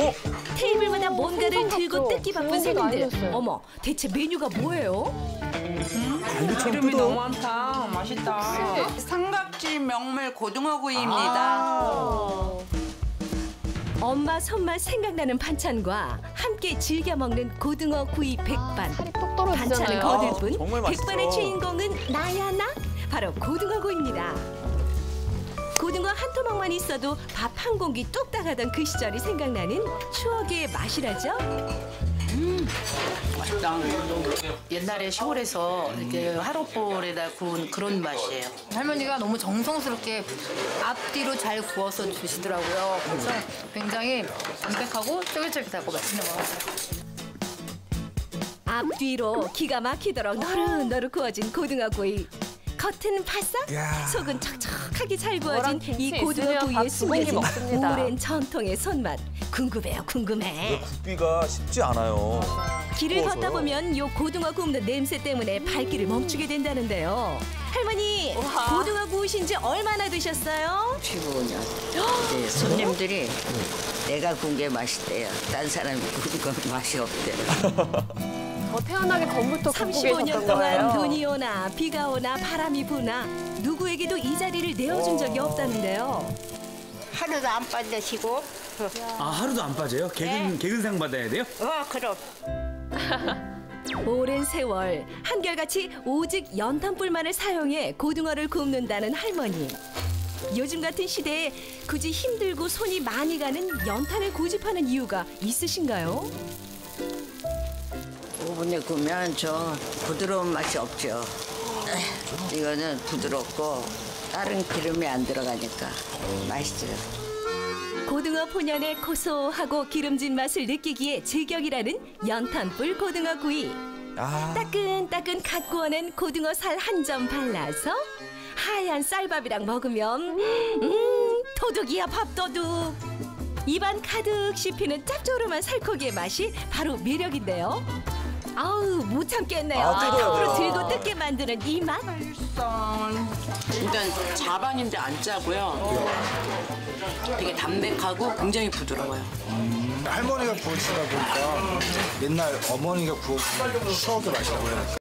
테이블마다 뭔가를 들고 뜯기 바쁜 손님들. 어머, 대체 메뉴가 뭐예요? 기름이 너무 많다. 맛있다. 삼각지 명물 고등어구이입니다. 엄마 손맛 생각나는 반찬과 함께 즐겨 먹는 고등어 구이 백반. 살이 뚝 떨어지잖아요. 반찬은 거들 뿐 정말 맛있죠. 백반의 주인공은 나야 나? 바로 고등어 구이입니다. 고등어 한 토막만 있어도 밥 한 공기 뚝 따가던 그 시절이 생각나는 추억의 맛이라죠. 맛있다. 옛날에 시골에서 이렇게 화롯불에다 구운 그런 맛이에요. 할머니가 너무 정성스럽게 앞뒤로 잘 구워서 주시더라고요. 그래서 굉장히 담백하고 쫄깃쫄깃하고 맛있는 것 같아요. 앞뒤로 기가 막히도록 너릇너릇 구워진 고등어 구이. 겉은 바싹, 야. 속은 촉촉하게 잘 구워진 이 김치 고등어 있으면 구이에 밥 두 공기 숨겨진 먹습니다. 오랜 전통의 손맛. 궁금해요, 궁금해. 굽기가 쉽지 않아요. 길을 구워서요. 걷다 보면 요 고등어 굽는 냄새 때문에 발길을 멈추게 된다는데요. 할머니, 고등어 구우신 지 얼마나 되셨어요? 15년. 이제 손님들이 내가 구운 게 맛있대요. 딴 사람이 구운 건 맛이 없대요. 태어나기 전부터 굽고 35년 계셨던 동안 거예요. 눈이 오나 비가 오나 바람이 부나 누구에게도 이 자리를 내어준 적이 없다는데요. 하루도 안 빠지시고. 아, 하루도 안 빠져요? 개근상 받아야 돼요? 그럼. 오랜 세월 한결같이 오직 연탄불만을 사용해 고등어를 굽는다는 할머니. 요즘 같은 시대에 굳이 힘들고 손이 많이 가는 연탄을 고집하는 이유가 있으신가요? 오븐에 구우면 저 부드러운 맛이 없죠. 이거는 부드럽고 다른 기름이 안 들어가니까 맛있어요. 고등어 본연의 고소하고 기름진 맛을 느끼기에 제격이라는 연탄불 고등어 구이. 아, 따끈따끈 갓 구워낸 고등어 살 한 점 발라서 하얀 쌀밥이랑 먹으면 도둑이야 밥도둑. 입안 가득 씹히는 짭조름한 살코기의 맛이 바로 매력인데요. 아우 못 참겠네요. 뜨거워요. 앞으로 들고 뜯게 만드는 이 맛. 일단 자반인데 안 짜고요. 되게 담백하고 굉장히 부드러워요. 할머니가 구워주시다 보니까 옛날 어머니가 구워 추억의 맛이라고 해야 될까?